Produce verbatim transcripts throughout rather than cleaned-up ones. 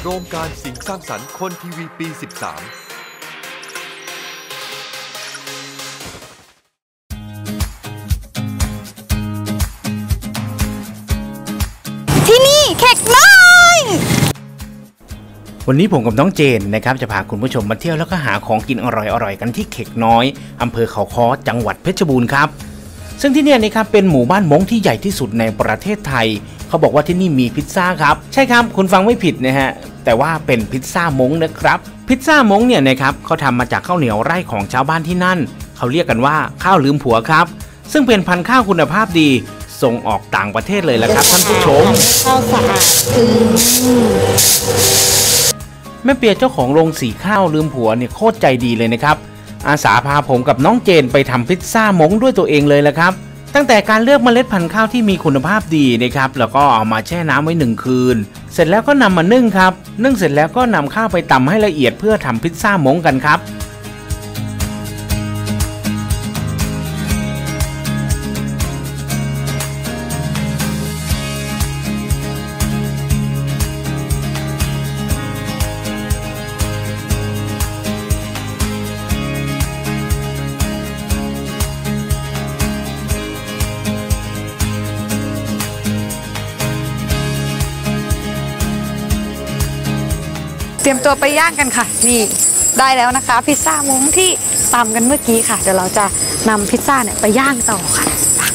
โครงการสิ่งสร้างสรรค์คนทีวีปีสิบสามที่นี่เค้กน้อยวันนี้ผมกับน้องเจนนะครับจะพาคุณผู้ชมมาเที่ยวแล้วก็หาของกินอร่อยๆกันที่เค้กน้อยอำเภอเขาค้อจังหวัดเพชรบูรณ์ครับซึ่งที่นี่นะครับเป็นหมู่บ้านม้งที่ใหญ่ที่สุดในประเทศไทยเขาบอกว่าที่นี่มีพิซซ่าครับใช่ครับคุณฟังไม่ผิดนะฮะแต่ว่าเป็นพิซซ่าม้งนะครับพิซซ่าม้งเนี่ยนะครับเขาทำมาจากข้าวเหนียวไร่ของชาวบ้านที่นั่นเขาเรียกกันว่าข้าวลืมผัวครับซึ่งเป็นพันธุ์ข้าวคุณภาพดีส่งออกต่างประเทศเลยละครับท่านผู้ชมข้าวสะอาดคือแม่เปียเจ้าของโรงสีข้าวลืมผัวเนี่ยโคตรใจดีเลยนะครับอาสาพาผมกับน้องเจนไปทำพิซซ่าม้งด้วยตัวเองเลยละครับตั้งแต่การเลือกเมล็ดพันธุ์ข้าวที่มีคุณภาพดีนะครับแล้วก็เอามาแช่น้ำไว้หนึ่งคืนเสร็จแล้วก็นำมานึ่งครับนึ่งเสร็จแล้วก็นำข้าวไปตำให้ละเอียดเพื่อทำพิซซ่าม้งกันครับเตรียมตัวไปย่างกันค่ะนี่ได้แล้วนะคะพิซซ่าม้งที่ตำกันเมื่อกี้ค่ะเดี๋ยวเราจะนำพิซซ่าเนี่ยไปย่างต่อค่ะ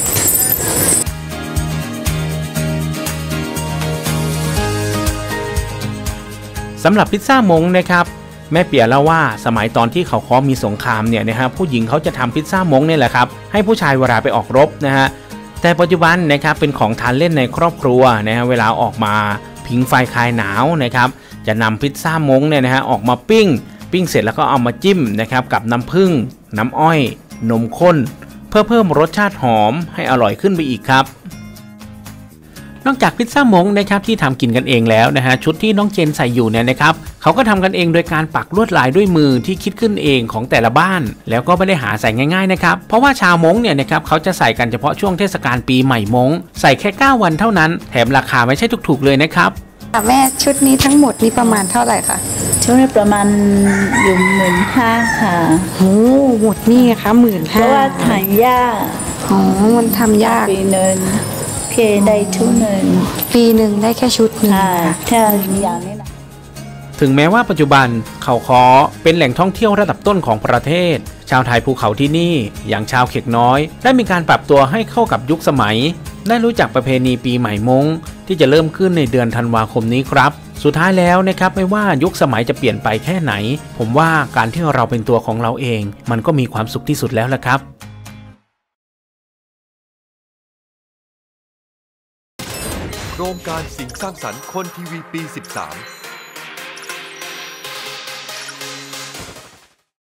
สำหรับพิซซ่าม้งนะครับแม่เปียเล่าว่าสมัยตอนที่เขาค้อมีสงครามเนี่ยนะฮะผู้หญิงเขาจะทำพิซซ่าม้งเนี่ยแหละครับให้ผู้ชายเวลาไปออกรบนะฮะแต่ปัจจุบันนะครับเป็นของทานเล่นในครอบครัวนะฮะเวลาออกมาผิงไฟคลายหนาวนะครับจะนำพิซซ่าม้งเนี่ยนะฮะออกมาปิ้งปิ้งเสร็จแล้วก็เอามาจิ้มนะครับกับน้ำผึ้งน้ำอ้อยนมข้นเพื่อเพิ่มรสชาติหอมให้อร่อยขึ้นไปอีกครับนอกจากพิซซ่าม้งนะครับที่ทำกินกันเองแล้วนะฮะชุดที่น้องเจนใส่อยู่เนี่ยนะครับเขาก็ทำกันเองโดยการปักลวดลายด้วยมือที่คิดขึ้นเองของแต่ละบ้านแล้วก็ไม่ได้หาใส่ง่ายๆนะครับเพราะว่าชาวม้งเนี่ยนะครับเขาจะใส่กันเฉพาะช่วงเทศกาลปีใหม่ม้งใส่แค่เก้าวันเท่านั้นแถมราคาไม่ใช่ถูกๆเลยนะครับแม่ชุดนี้ทั้งหมดนี้ประมาณเท่าไหร่คะชุดนี้ประมาณอยู่หมื่นห้าค่ะโอ้หมดนี่คะหมื่นห้าเพราะว่าทำยากอ๋อมันทำยากปีหนึ่งเคได้ชุดหนึ่งปีหนึ่งได้แค่ชุดนึงแค่อย่างนี้นะถึงแม้ว่าปัจจุบันเขาค้อเป็นแหล่งท่องเที่ยวระดับต้นของประเทศชาวไทยภูเขาที่นี่อย่างชาวเข็กน้อยได้มีการปรับตัวให้เข้ากับยุคสมัยได้รู้จักประเพณีปีใหม่ม้งที่จะเริ่มขึ้นในเดือนธันวาคมนี้ครับสุดท้ายแล้วนะครับไม่ว่ายุคสมัยจะเปลี่ยนไปแค่ไหนผมว่าการที่เราเป็นตัวของเราเองมันก็มีความสุขที่สุดแล้วละครับโครงการสิ่งสร้างสรรค์คนทีวีปีสิบสาม